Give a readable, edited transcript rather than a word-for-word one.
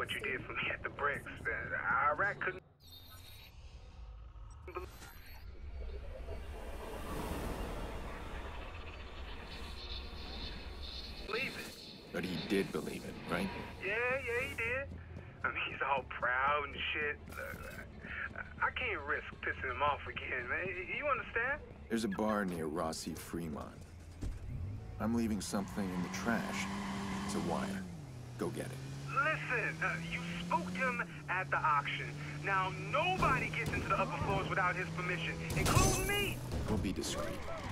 what you did for me at the bricks. Iraq couldn't believe it. But he did believe it, right? Yeah, he did. I mean, he's all proud and shit. I can't risk pissing him off again, man. You understand? There's a bar near Rossi Fremont. I'm leaving something in the trash. It's a wire. Go get it. Listen, you spooked him at the auction. Now, nobody gets into the upper floors without his permission, including me. We'll be discreet.